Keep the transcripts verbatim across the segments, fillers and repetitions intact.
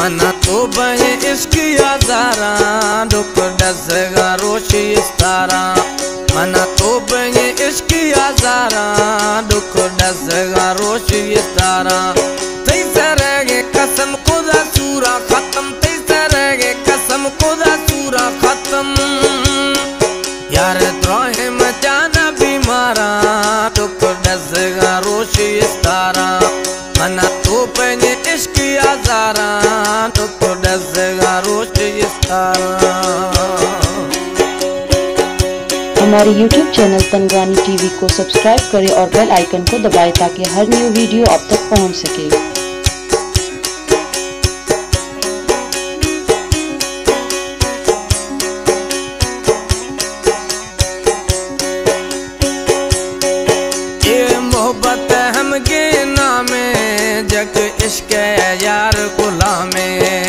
मना तो बहे इश्क याजारा दुख डसगा रोशी इस्तारा मना तो बहे इश्क याजारा दुख डसगा रोशी इस्तारा तैसे रहे कसम खुदा सूरा खत्म तैसे रहे कसम खुदा सूरा खत्म यार द्रोहे मचाना बीमारा दुख डसगा रोशी इस्तारा मना तो बहे इश्क याजारा दुख डसगा रोशी इस्तारा। हमारे यूट्यूब चैनल तनगरानी टीवी को सब्सक्राइब करें और बेल आइकन को दबाएं ताकि हर न्यू वीडियो आप तक पहुंच सके। मोहब्बत हम के नामे जग इश्क यार गुलामे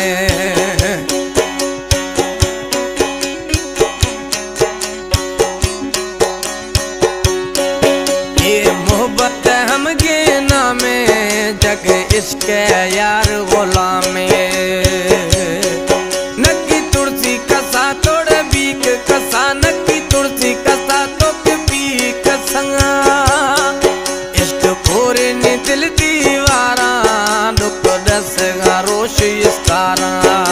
ये मोहब्बत हम के नामे जग इश्क यार गुलामे नक्की तुलसी कसा तोड़ बीक कसा नक्की तुलसी कसा तो पीक संगा दिल दीवारा दुख डसगा रोशी इस्तारा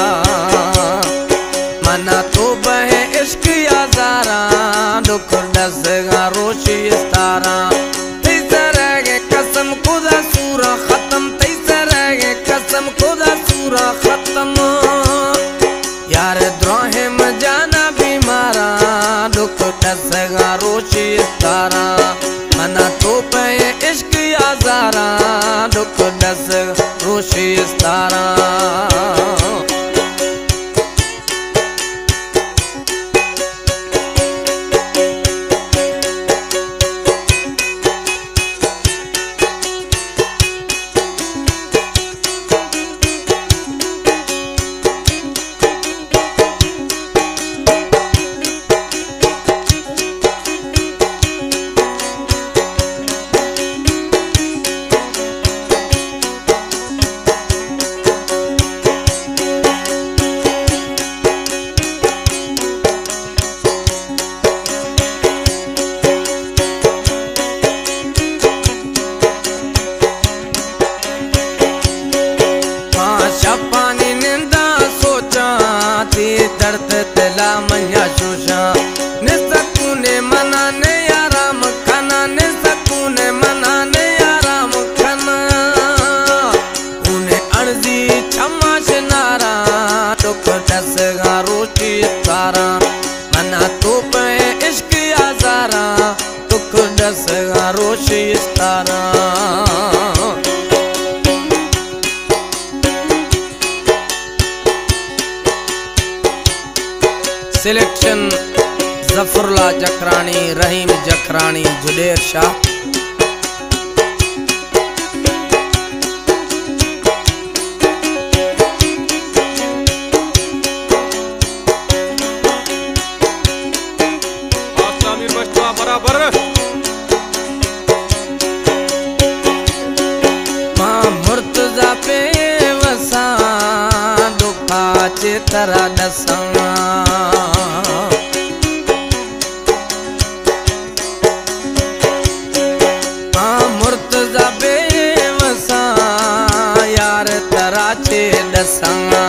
मना तो बहे इश्क याजारा दुख डसगा रोशी इस्तारा तैसे रहे कसम खुदा सूरा खत्म तैसे रहे कसम खुदा सूरा खत्म यार द्रोहे मजाना बीमारा दुख डसगा रोशी इस्तारा मना तो बहे इश्क याजारा दुख डसगा रोशी इस्तारा। दर्द दिला मैया शोशा ने सकूने मना ने आराम खाना ने सकूने मना ने आराम खाना उन्हें अर्जी क्षमा नारा दुख डसगा रोशी इस्तारा मना तो पे इश्क याजारा दुख डसगा रोशी इस्तारा। सिलेक्शन जफरुल्लाह जखरानी रहीम जखरानी जुडेर शाह। बराबर मां मुर्तजा पे वसा दुखा चितरा दसा दसा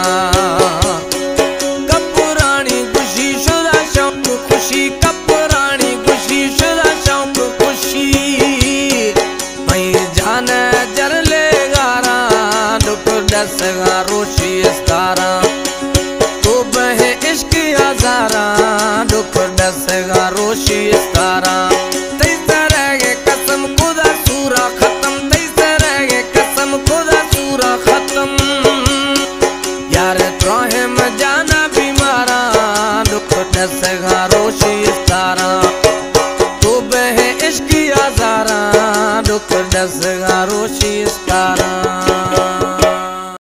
कपुरानी खुशी शुदा शौक खुशी कपुरानी खुशी शुदा शौक खुशी मई जान जर ले गारा दुख डसगा रोशी इस्तारा तो बहे इश्क याजारा दुख डसगा रोशी इस्तारा।